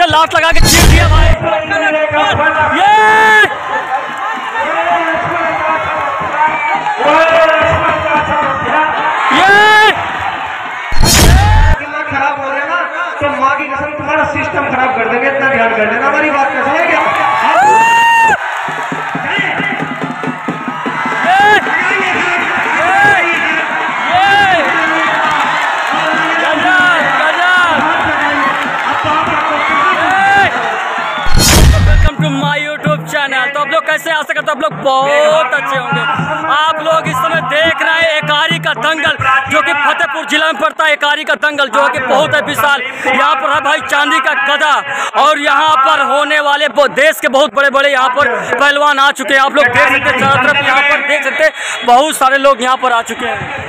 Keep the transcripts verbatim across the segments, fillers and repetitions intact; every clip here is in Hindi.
लात लगा के चीर दिया भाई। ये ये दिमाग खराब हो गया ना तो माँ की कसम तुम्हारा सिस्टम खराब कर देंगे। इतना ध्यान कर लेना हमारी बात का, समझ गया? तो आप लोग कैसे आ सकते? आप लोग बहुत अच्छे होंगे। आप लोग इस समय देख रहे हैं एकारी का दंगल, जो कि फतेहपुर जिला में पड़ता है। एकारी का दंगल जो कि बहुत है विशाल। यहाँ पर है भाई चांदी का गदा, और यहाँ पर होने वाले देश के बहुत बड़े बड़े यहाँ पर पहलवान आ चुके हैं। आप लोग देख सकते हैं चारों तरफ, यहाँ पर देख सकते हैं बहुत सारे लोग यहाँ पर आ चुके हैं।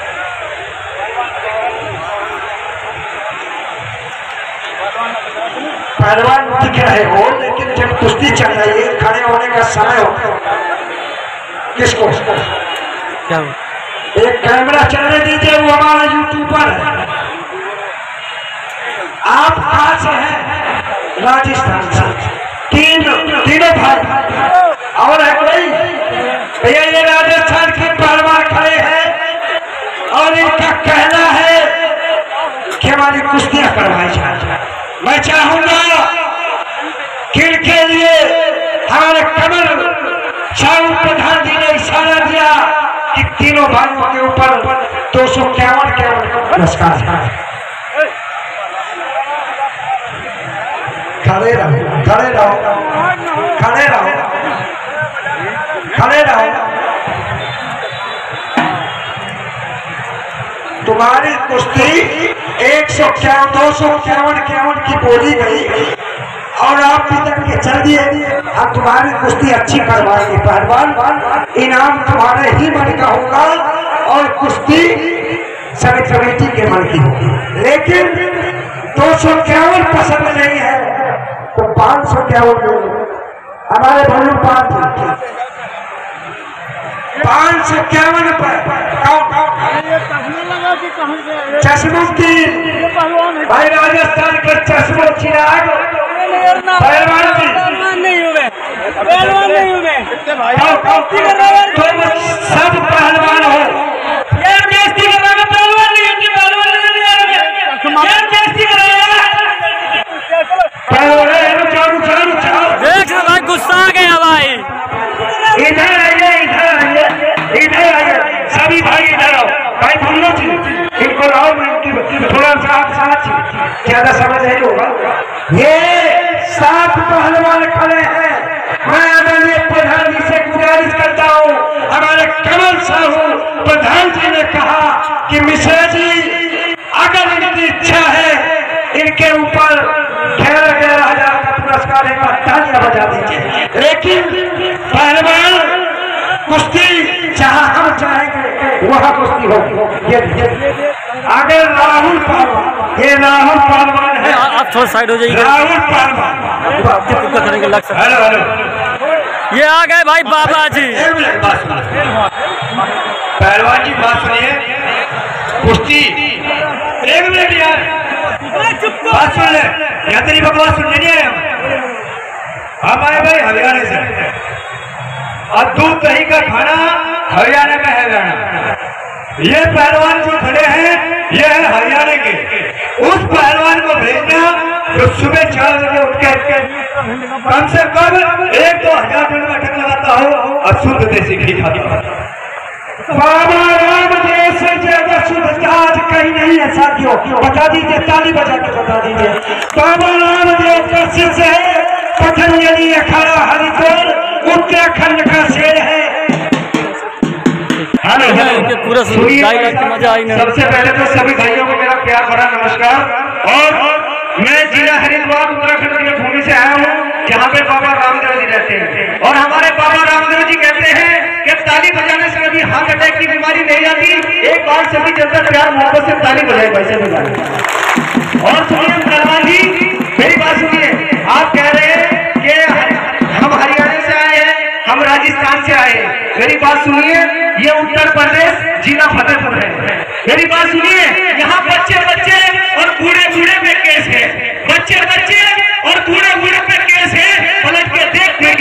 पहलवान दिख रहे हो, लेकिन जब कुश्ती चल रही है खड़े होने का समय होता है। किसको क्या एक कैमरा चलने दीजिए, वो हमारा यूट्यूबर है। आप कहाँ से हैं? राजस्थान से। तीन तीनों भाई और है कोई भैया? ये राजस्थान के पहलवान खड़े हैं और इनका कहना है कि हमारी कुश्तियां करवाई जाए। मैं चाहूंगा कि इनके लिए हमारे कमल साहू प्रधान जी ने इशारा दिया कि तीनों भाइयों के ऊपर दो सौ इक्यावन इक्यावन का पुरस्कार है। खड़े रहो, खड़े रहो, खड़े रहो, खड़े रहो। तुम्हारी कुश्ती एक सौ इक्यावन दो सौ इक्यावन इक्यावन की बोली गई और आप भी तक के चल दिए। हम तुम्हारी कुश्ती अच्छी करवाएंगे पहलवान, इनाम तुम्हारे ही मन का होगा और कुश्ती सभी कमेटी के मन की होगी। लेकिन दो सौ इक्यावन पसंद नहीं है तो पाँच सौ इक्यावन हमारे भल्लू पान पाँच सौ इक्यावन पर चश्मुद्दीन भाई राजस्थान के चश्मो चिराग पहलवान नहीं हुए, पहलवान नहीं हुए, सब पहलवान हो। यार बेइज्जती कर रहा है, पहलवान नहीं होती, पहलवान नहीं आ रहा है, यार बेइज्जती कर रहा है। पहलवान चालू चालू चालू देख रहे भाई, गुस्सा आ गया भाई। इधर आइए, इधर आइए, इधर आइए, सभी भाई इधर आओ। भाई भूलो जी इनको लाओ, थोड़ा सा साथ ज्यादा समझ नहीं होगा। ये सात पहलवान खड़े हैं। मैं आदरणीय प्रधान जी से गुजारिश करता हूँ, हमारे कमल साहू प्रधान जी ने कहा कि मिश्रा जी अगर इनकी इच्छा है इनके ऊपर ग्यारह ग्यारह हजार का पुरस्कार एक बार तालियां बजा दीजिए। लेकिन पहलवान कुश्ती जहाँ हम चाहेंगे वहाँ कुश्ती होगी। ये अगर राहुल पहलवान, ये राहुल पहलवान है, आप थोड़ा साइड हो जाइए। राहुल पहलवान करेंगे लग सकता। हेलो हेलो, ये आ गए भाई बाबा जी। पहलवान जी बात सुनिए, कुश्ती एक मिनट यार, बात सुन ले, या तेरी बकवास सुनने नहीं आए हम आए भाई हरियाणा से, और दूध दही का खाना हरियाणा का है हरियाणा। ये पहलवान जो खड़े हैं ये है हरियाणा के। उस पहलवान को भेजना जो सुबह चार बजे उठ के कम से कम एक दो हजार टन का ठग लगाता हो और शुद्ध देसी घी खाता हो। बाबा रामदेव से ज्यादा शुद्ध आज कहीं नहीं है साथियों, बता दीजिए, ताली बजा के बता दीजिए। बाबा रामदेव का शिष्य है, पतंजलि अखाड़ा हरिद्वार उत्तराखंड का शेर है। हेलो हेलो, पूरा मजा आई। सबसे पहले तो सभी भाइयों को मेरा प्यार भरा नमस्कार। और मैं जिला हरिद्वार उत्तराखंड की भूमि से आया हूँ जहाँ पे बाबा रामदेव जी रहते हैं। और हमारे बाबा रामदेव जी कहते हैं कि ताली बजाने से कभी हार्ट अटैक की बीमारी नहीं आती। एक बार सभी जनता प्यार मोहब्बत से ताली बजाए वैसे बजाए। और सुनिए पहलवान जी, मेरी बात सुनिए, आप कह रहे हैं कि हम हरियाणा से आए हैं, हम राजस्थान से आए हैं। मेरी बात सुनिए, ये उत्तर प्रदेश जिला फतेहपुर है। मेरी बात सुनिए, यहाँ बच्चे बच्चे और बूढ़े बूढ़े में केस है, बच्चे बच्चे और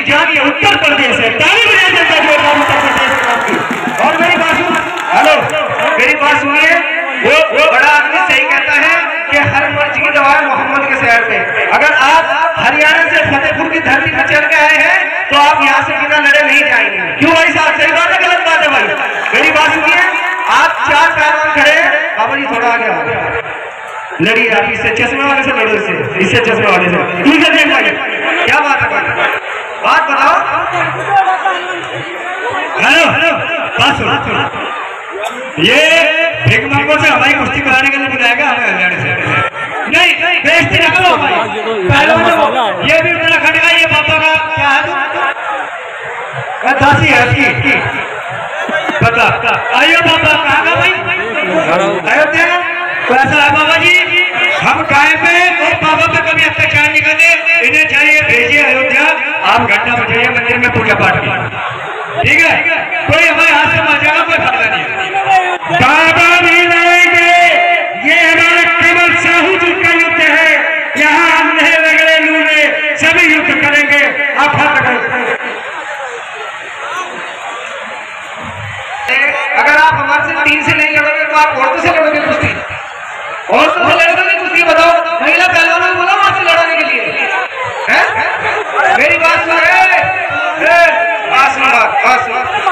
जाके उत्तर प्रदेश है। ताली बजाइए जनता जोरदार उत्तर प्रदेश की। और मेरी बात सुन, हेलो मेरी बात सुनिए, वो वो बड़ा आदमी सही कहता है कि हर मर्ज की दवा है मोहम्मद के शहर में। अगर आप हरियाणा से फतेहपुर की धरती पर चल के आए हैं तो आप यहाँ से बिना लड़े नहीं जाएंगे। क्यों भाई साहब, सही बात है गलत बात है भाई? मेरी बात सुनिए, आप चार पहलवान खड़े, बाबा जी थोड़ा आगे आओ, लड़िए आप इससे, चश्मे वाले से लड़ो, इससे इससे चश्मे वाले से। ठीक है देख भाई, क्या बात है भाई, बात बताओ। हेलो हेलो बात सुनो, ये एक मंगो से हमारी कुश्ती कराने के लिए बुलाएगा हमें हरियाणा से। नहीं बेइज्जती ना करो भाई, पहलवान ये भी उत्तराखंड का, ये पापा का क्या है, दासी है इसकी, बता आइयो पापा कहाँ का भाई, अयोध्या। तो ऐसा है बाबा जी, हम गाय पे और बाबा पे कभी अत्याचार नहीं करते, इन्हें चाहिए भेजिए अयोध्या, आप घंटा बैठाइए मंदिर में पूजा पाठ की, ठीक है? कोई हमारे हाथ से मर जाएगा, कोई खतरा नहीं है। बाबा भी लड़ेंगे, ये हमारे कमल साहू जी का युद्ध है, यहाँ हमने रगड़े लूने सभी युद्ध करेंगे। आप हाथ लगाइए, अगर आप हमारे से तीन से नहीं लड़ोगे तो आप औरतों से लड़ोगे कुश्ती, औरतों से लड़ोगे कुश्ती, बताओ महिला पहलवानों को बोला वहां से लड़ाने के लिए है? मेरी बात सुन, बात सुन, बात सुन,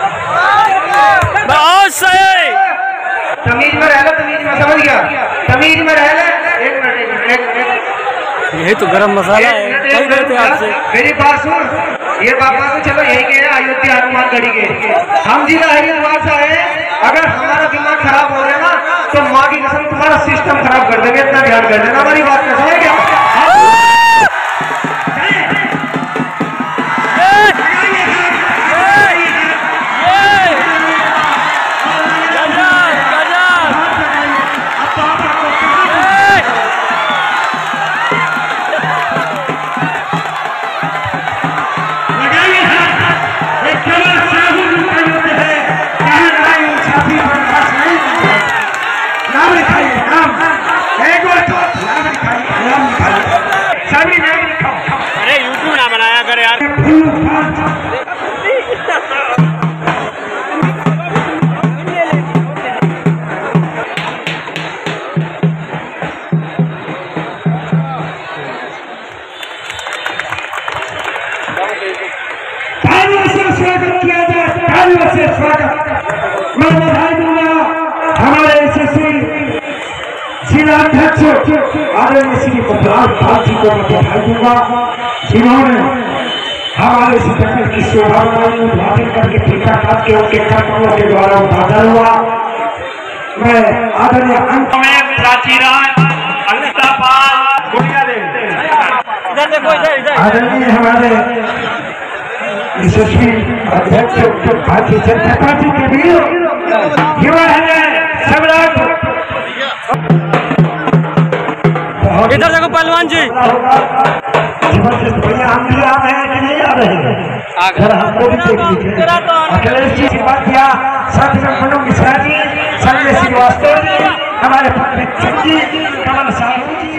तमीज में रह लो, तमीज में, समझ गया, तमीज में रह ले। एक मिनट एक मिनट, यही तो गरम मसाला है, कह रहे थे आपसे। मेरी बात सुन, ये बाबा तो चलो यही के अयोध्या हनुमान गढ़ी के, हम जिला हरिद्वार से आए, अगर हमारा दिमाग खराब हो रहा है ना तो माँ की कसम तुम्हारा सिस्टम खराब कर देंगे, इतना ध्यान कर देना हमारी बात का, समझ गया? अरे यूट्यूब ना बनाया कर यार। तालियों से स्वागत किया जाए, तालियों से स्वागत। मैं बधाई दूंगा हमारे यशस्वी जिलाध्यक्ष आदरणीय श्री प्रहलाद भाट जी को मैं बधाई दूंगा, जिन्होंने हमारे इस जंगल की शोभा को उद्घाटन करके टीका काट के उनके कर्मों के द्वारा उद्घाटन हुआ। मैं आदरणीय अंत में प्राचीराज अंकितापाल गुड़िया आदरणीय हमारे यशस्वी अध्यक्ष भारतीय जनता पार्टी के वीर युवा है सम्राट, इधर देखो पहलवान जी, जबरदस्त भैया हम भी आ रहे हैं कि नहीं आ रहे हैं, अगर हमको भी देख लीजिए। अखिलेश जी से बात किया, साथ में मनु मिश्रा जी, संजय श्रीवास्तव जी, हमारे पंडित जी, कमल साहू जी,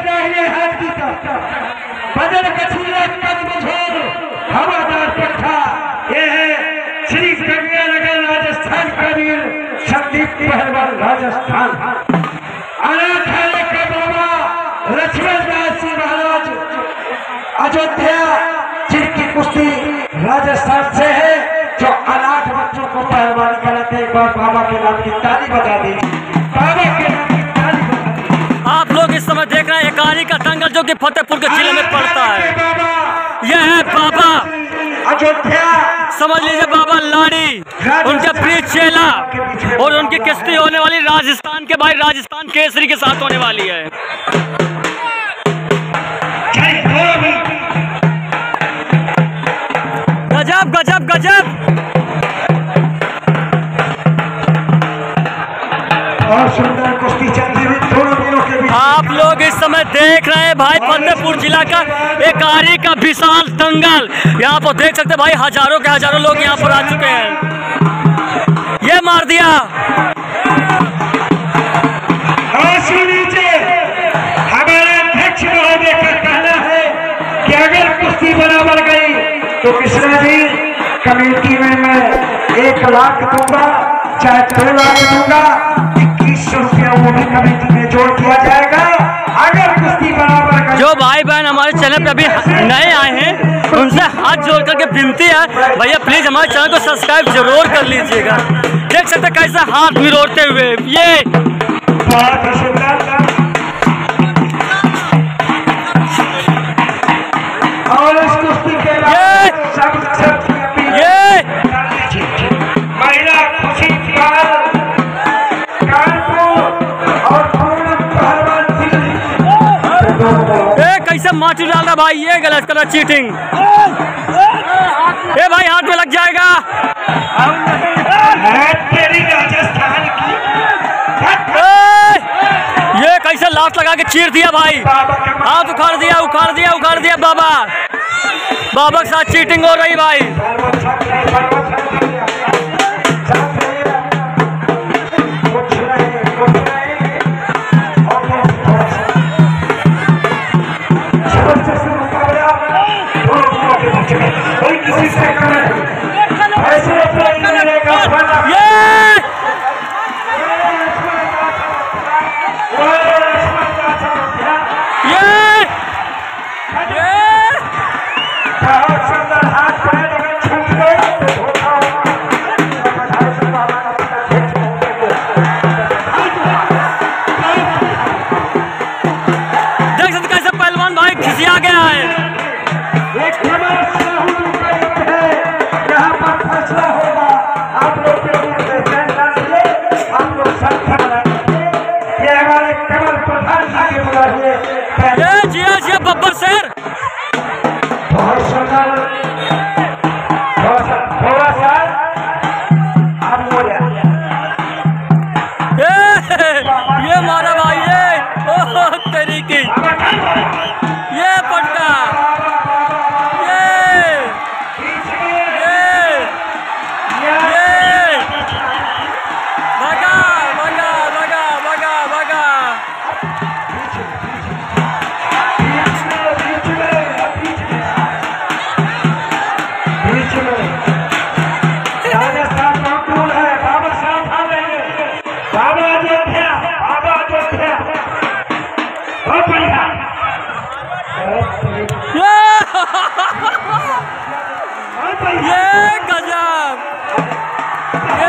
बदल कछुआ कदमझोर हवादार पट्टा, ये है श्री गंगानगर राजस्थान का वीर संदीप पहलवान राजस्थान। अनाथ है के बाबा लक्ष्मण दास जी महाराज अयोध्या, जिनकी कुश्ती राजस्थान से है, जो अनाथ बच्चों को पहलवान कराते। एक बार बाबा के नाम की ताली बजा दी, बाबा के नाम की ताली बजा दी। आप लोग इस समय देख रहे हैं एकारी का दंगल जो कि फतेहपुर के जिले में पड़ता है। यह है बाबा अयोध्या, समझ लीजिए बाबा लाड़ी, उनके प्रिय चेला, और उनकी किस्ती होने वाली राजस्थान के भाई राजस्थान केसरी के साथ होने वाली है। गजब गजब गजब। और सुंदर कुश्ती चलती हुई दोनों वीरों के बीच। आप लोग इस समय देख रहे हैं भाई फतेहपुर जिला का एकारी का विशाल दंगल। यहाँ पर देख सकते हैं भाई हजारों के हजारों लोग यहाँ पर आ चुके हैं। ये मार दिया। हमारे अध्यक्ष महोदय का कहना है कि अगर कुश्ती बराबर गई एक लाख दूंगा चाहे दो लाख दूंगा, इक्कीस सौ रुपया वो भी कमेटी में जोड़ दिया जाएगा। अगर कुश्ती बराबर कर जो भाई बहन हमारे चैनल पे अभी नए आए हैं उनसे हाथ जोड़ करके विनती है भैया प्लीज हमारे चैनल को सब्सक्राइब जरूर कर लीजिएगा। देख सकते कैसे हाथ मिलोड़ते हुए ये बहुत ही सुंदर और इस कुश्ती के बाद सब सब ये महिला खुशी और ए कैसे माचू डाल रहा भाई, ये गलत कर रहा चीटिंग। ए भाई हाथ में लग जाएगा। तेरी राजस्थान की ये कैसे लात लगा के चीर दिया भाई, हाथ उखाड़ दिया उखाड़ दिया उखाड़ दिया बाबा। बाबा के साथ चीटिंग हो रही भाई। कोई किसी से ऐसे खिसिया गया है। यहाँ पर फैसला होगा, आप लोग आप लोग ये हमारे कमल प्रधान जी के बुलाइए। जिया जिया बब्बर शेर बहुत सुंदर थोड़ा सा आप बोलिए ये मारा भाई ये ओह तेरी की ये पटका ये ये ये भगा भगा भगा भगा भगा बीच में राजस्थान कानून है। बाबा साहब आ रहे हैं, बाबा अयोध्या बाबा अयोध्या बहुत बढ़िया। ये गजब